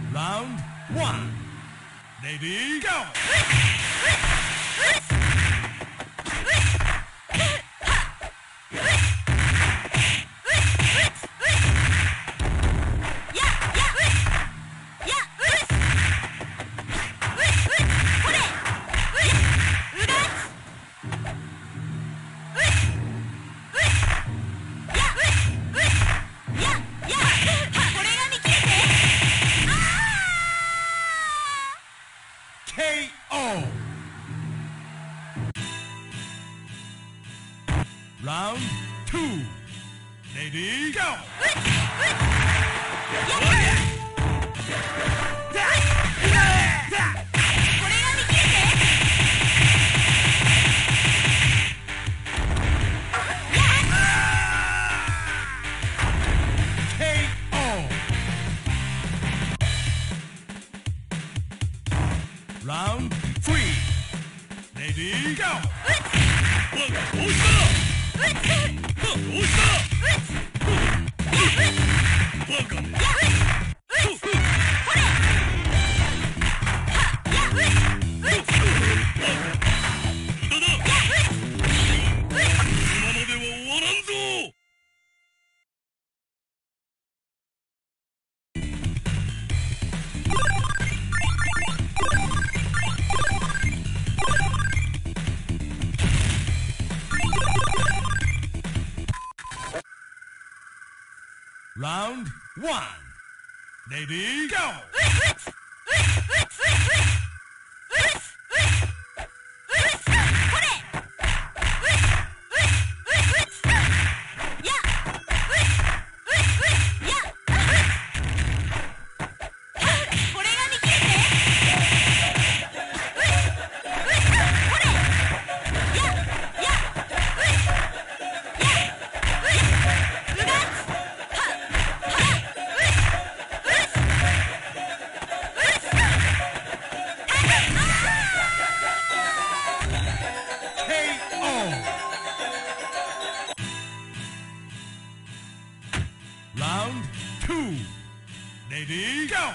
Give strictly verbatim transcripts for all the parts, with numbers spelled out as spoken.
Round one. Lady, go! K O. Round two. Lady, go! K O. Round three. Lady, go! Round one. Lady, go! Round two. Lady, go!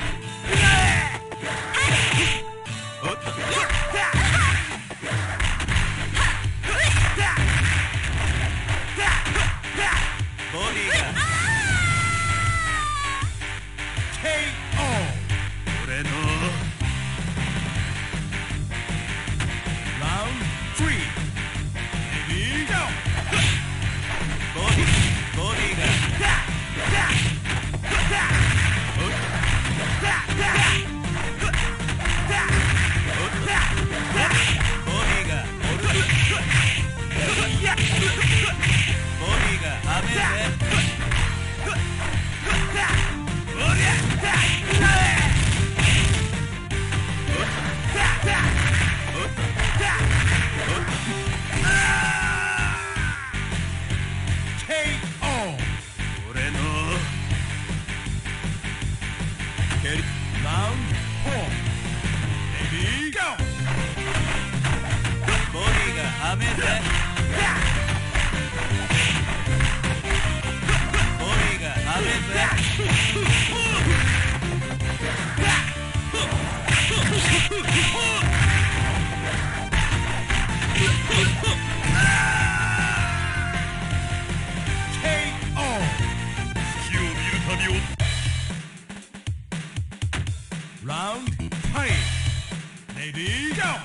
K O. Round three. Lady, go! K O. Round four. Lady, go! K O. Round three. Lady, go!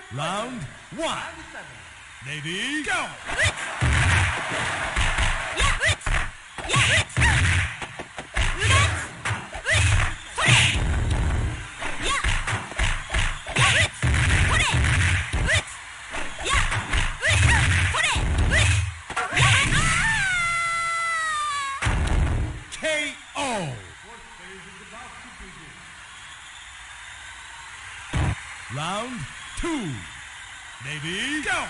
Round one. Lady, go! K O. Round two. Lady, go!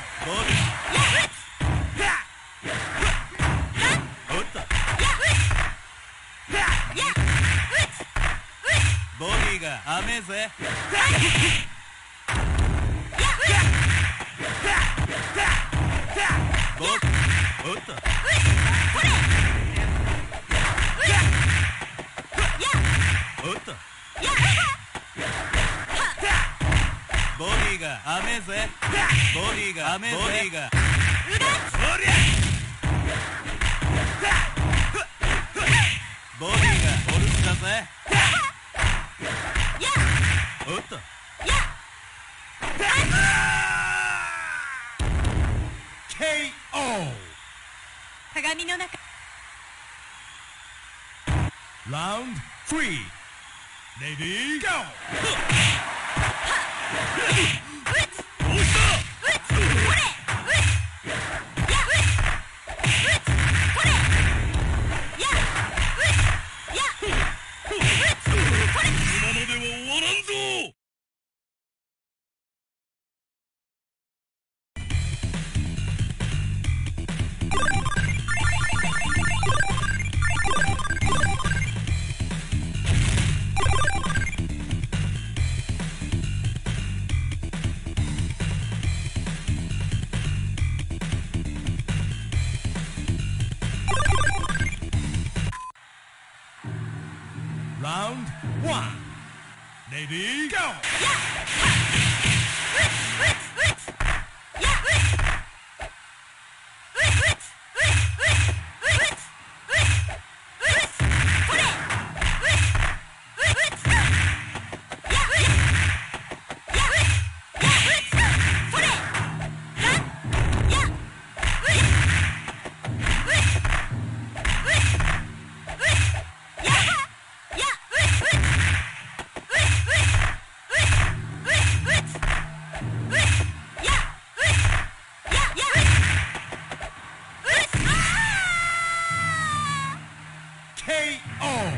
ボディが甘えぜ。ボおっとおっとボディが甘えぜ。ボディが甘えぜ。ボディがボディがオルスだぜ。おっとケーオー。 鏡の中。 Round three. Lady, go! 今のでは終わらんぞ。 Round one. Lady, go! K O.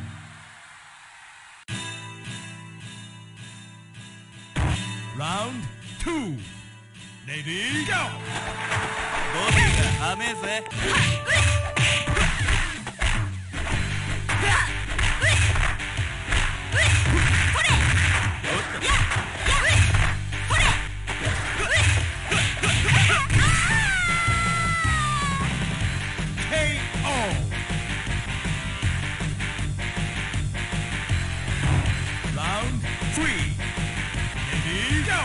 Round two. Lady, go! ボディが甘えぜ。 K O. Round three. Lady, go!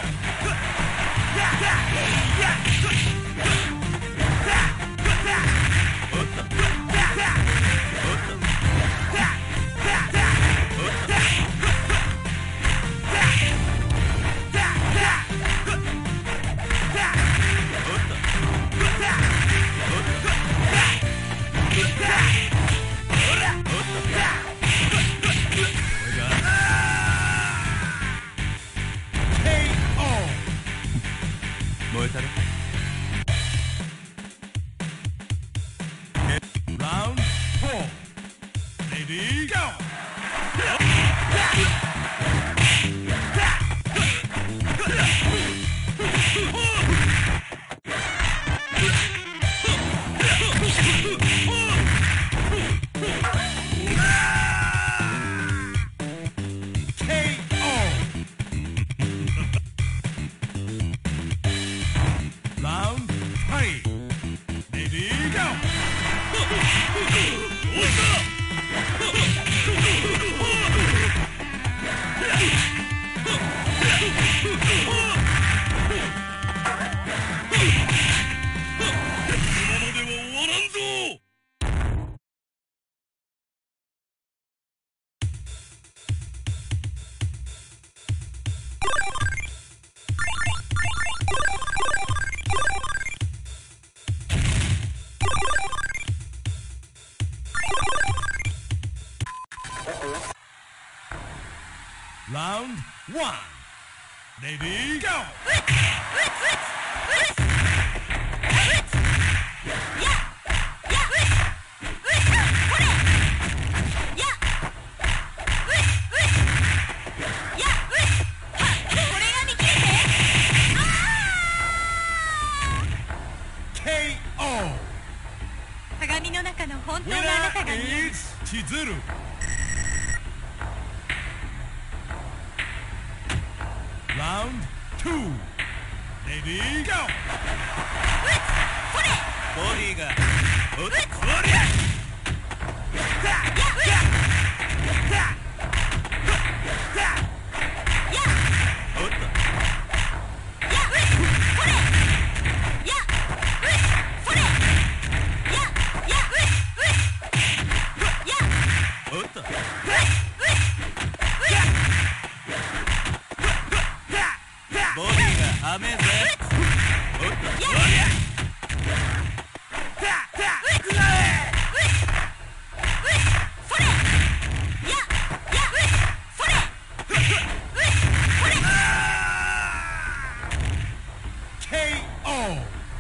K O. 燃えたろ。 Round four. Lady, go! K O. one. Lady, go! K O. 鏡の中の本当のあなたが Winner 見える。 is Chizuru. Round two. Lady, go! ボディがおっこりゃおっとおっとボディが甘えぜおっとこりゃ K O.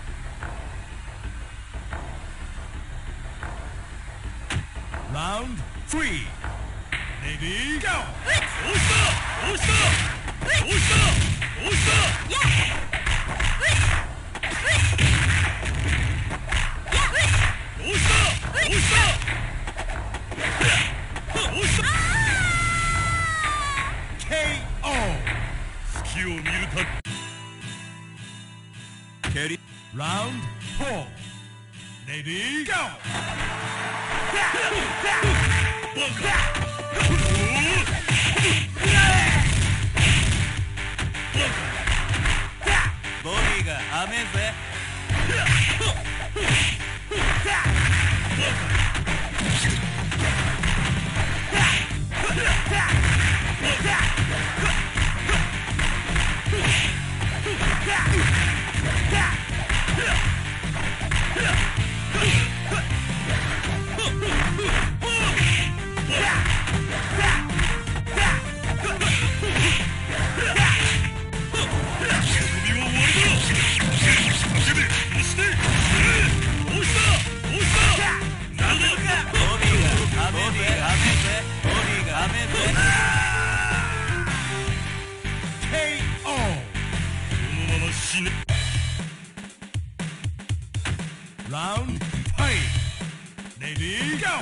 Round three. Lady, go! 押した押した押した押した押した押した押した K O. 隙を見るた蹴り Round four. Lady, go! バカボディが甘えぜ K O. Round five. Lady, go!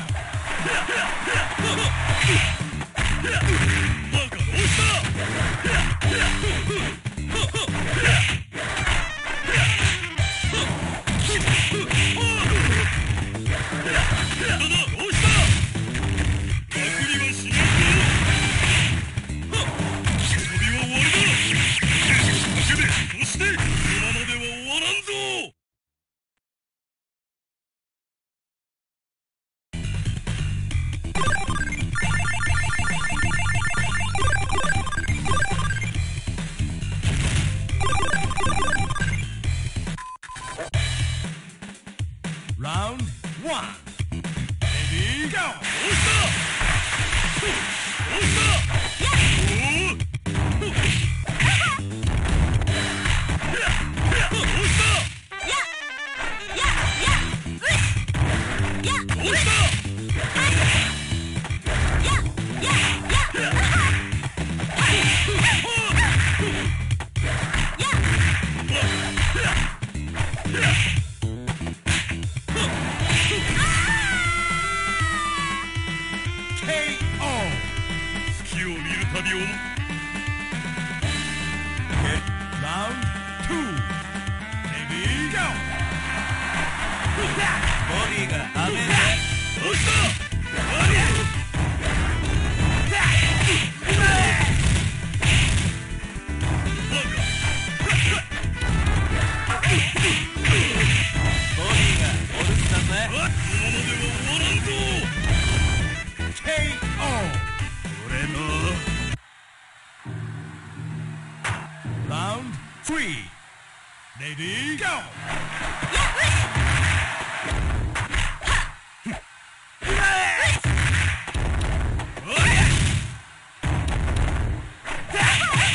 や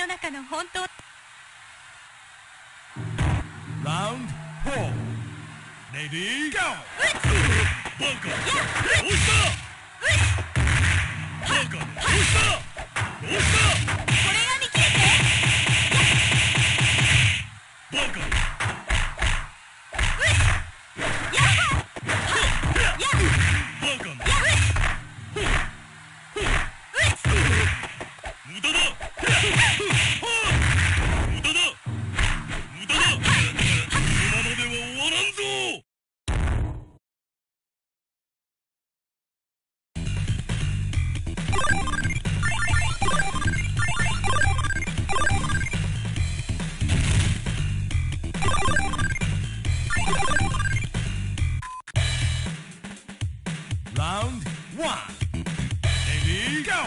の中の本当。 Round four. Lady, go! バカどうしたバカどうしたどうしたこれが見切れてバカやっやっバカな無駄だ無駄だ無駄だこのままでは終わらんぞ。 Round one. Lady, go!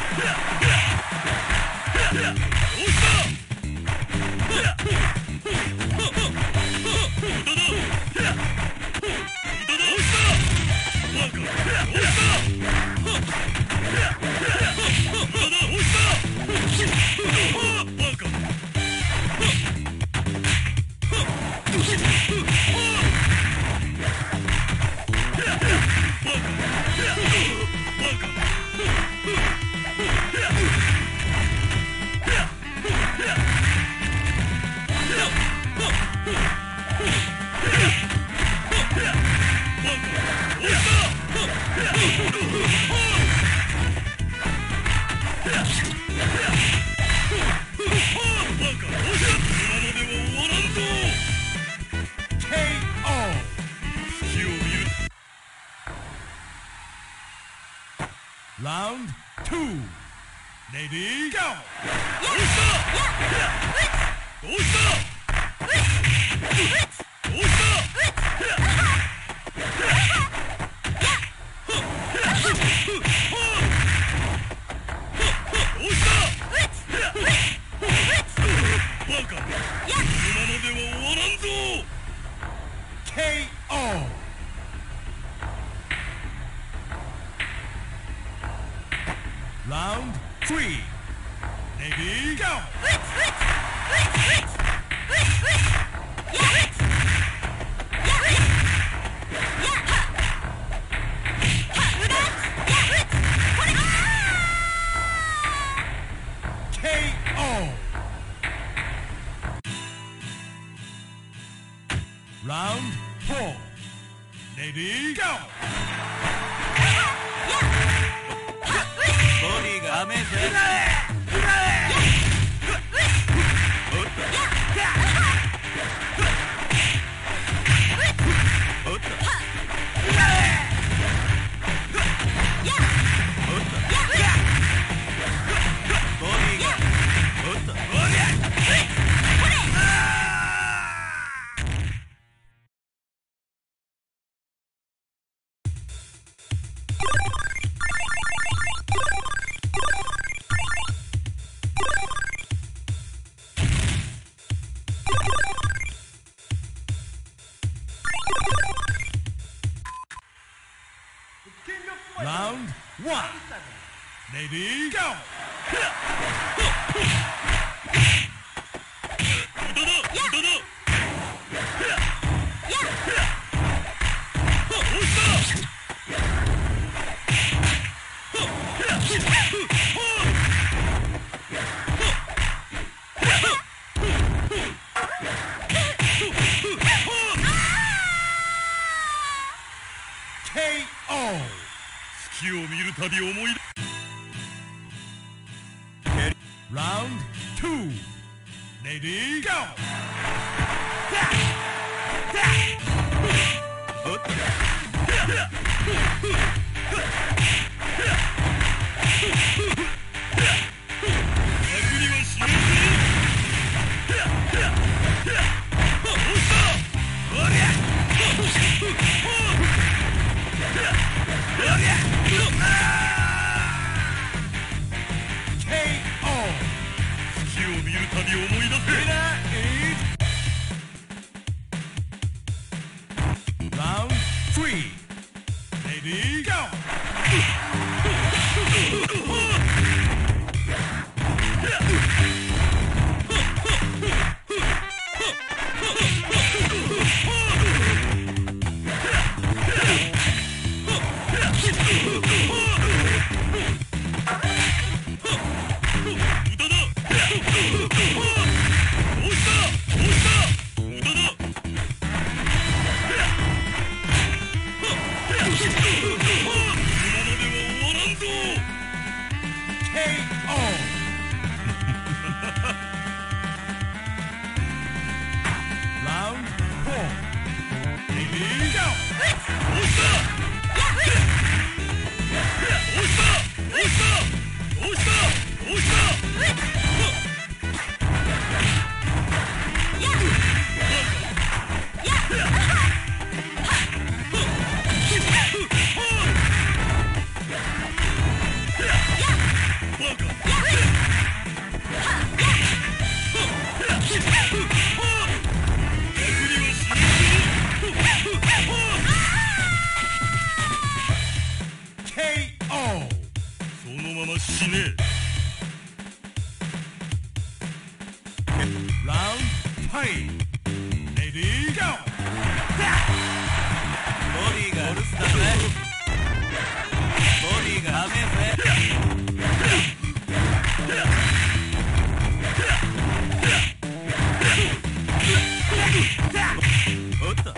どうした無駄だ無駄だどうしたバカどうした無駄だどうしたバカ Round two. Lady, go! どうしたどうしたどうしたバカこのままでは終わらんぞ。 ケーオー. Round three. Lady, go! ケーオー. Round four. Lady, go! ボディが甘えぜ。おっとおっとおっとボディがおっとおりゃ Round one. Lady, go! 無駄だ無駄だどうしたケーオー. 月を見るたび思い出 Round two. Lady, go! おっと楽にはしないぞ。どうしたおりゃおりゃケーオー. 月を見るたび思い出せ Round three. Lady, go! ど fight! Lady, go! ボディがお留守だぜ。ボディがダメぜ。おっと。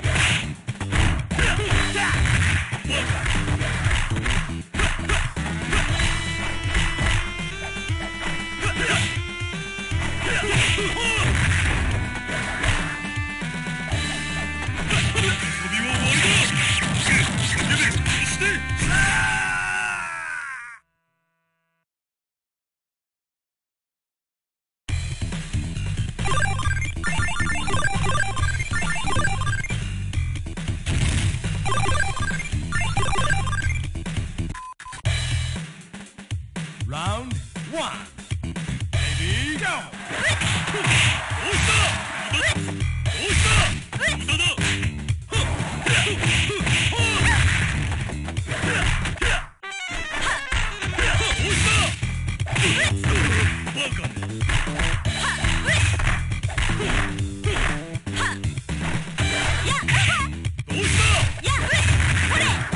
Round one. Lady, go! どうしたどうした無駄だバカねどうした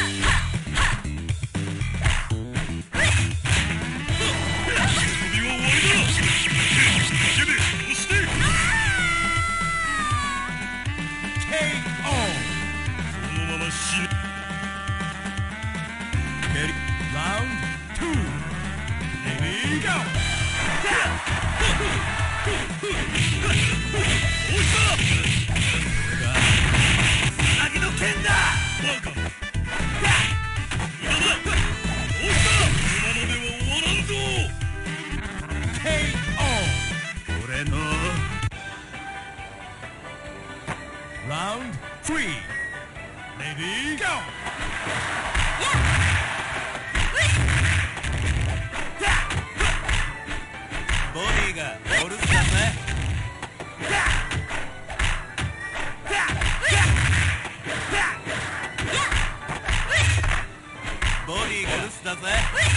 Round two. Lady, go! agiの剣だバカ無駄だどうした今のでは終わらんぞケーオー! 俺の Round three. Lady, go! ボディがお留守だぜボディが留守だぜ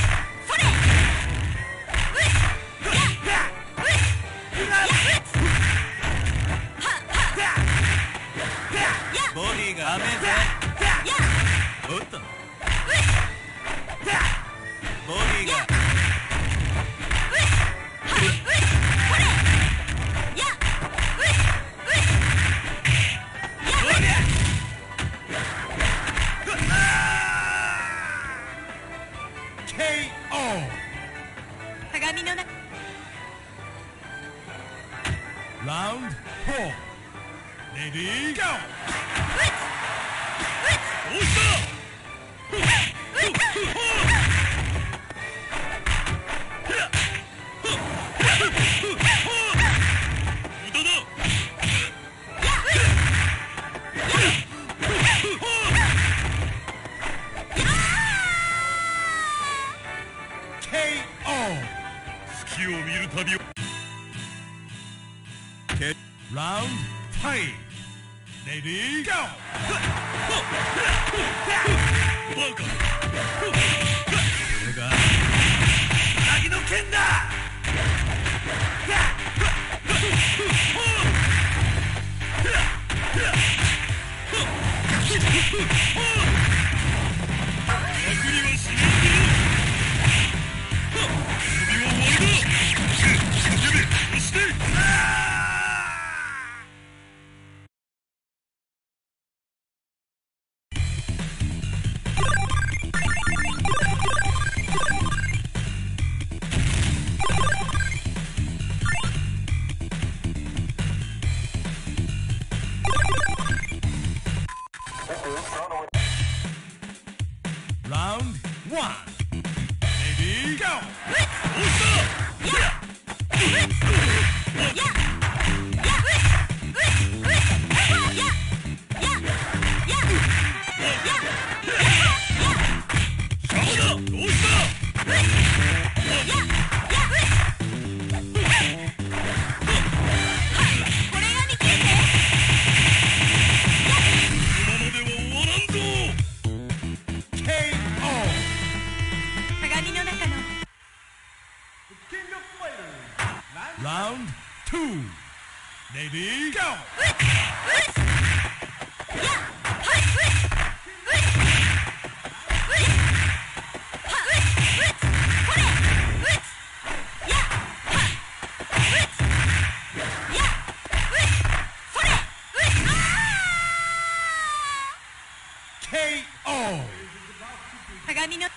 ボディがダメぜおっとボディがケーオー! 鏡の中 Round four. Lady, go! どうした無駄だケーオー! 月を見るたび Round five. Lady, go! バカこれが凪の剣だ楽にはしねえぞ首は終わりだ叫べそして Round one. Lady, go! どうした Lady, go! K O! 鏡の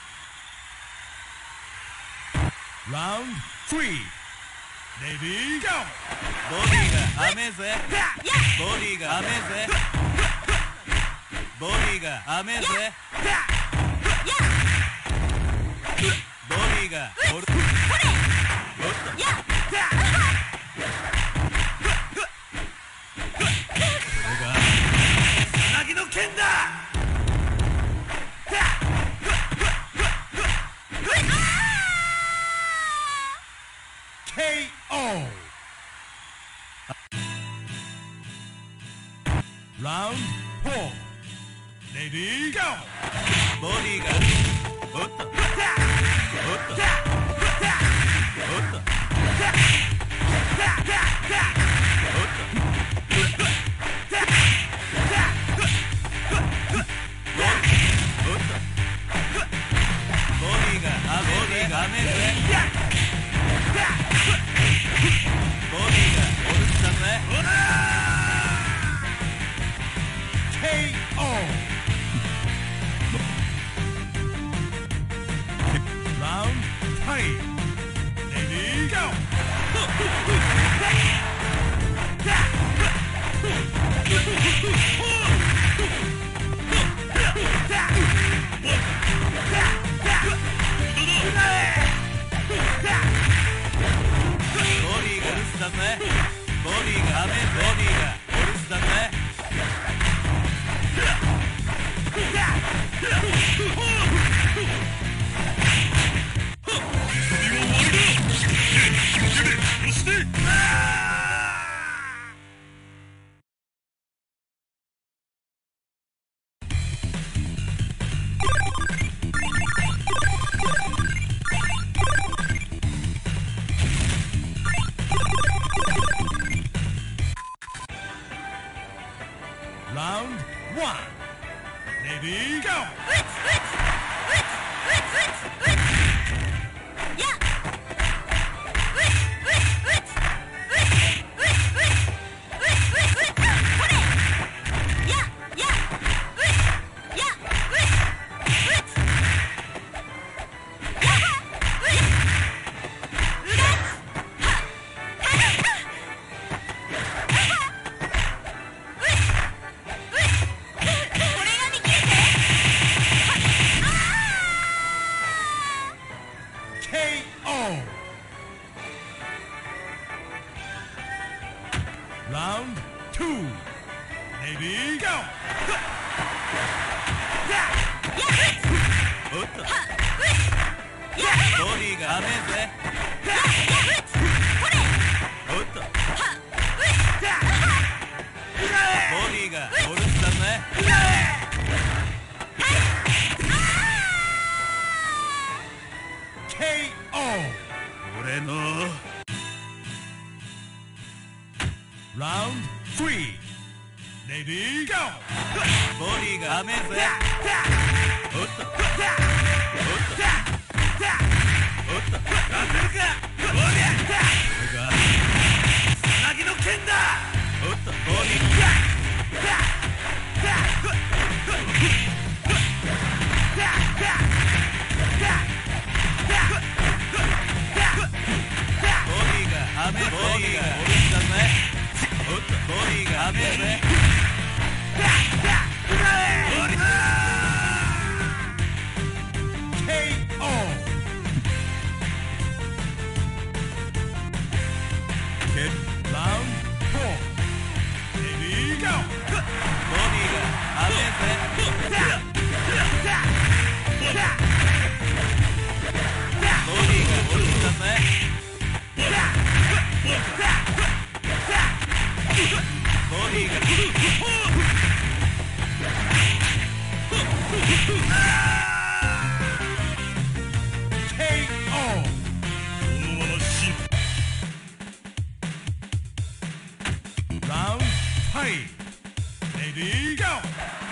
Round three. Lady, go! ボディが甘えぜボディが甘えぜボディが甘えぜボディがおるおっとこれがつなぎの剣だ K O! Round four. Lady, go! ボディがおっとおっとおっとボディがあボディが甘えぜボディがおるったぜ K O! Round three. Lady, go! ボディがおるすだぜボディが甘えボディがおるすだぜRound one. Lady, go! お Round two. Lady, go! おっとボディが甘えぜおっとボディがおるすだぜケーオー俺の Round three. Lady, go! ボディが甘えぜおっとおっとおっと勝てるかおりゃこれがつなぎの剣だおっとボディボディが甘えボディがおるすだぜおっとボディが甘えぜ Round four. Lady, go! ボディが甘えぜボディがおるすだぜボディがケーオーこのまま死ぬ ready. Ready, go!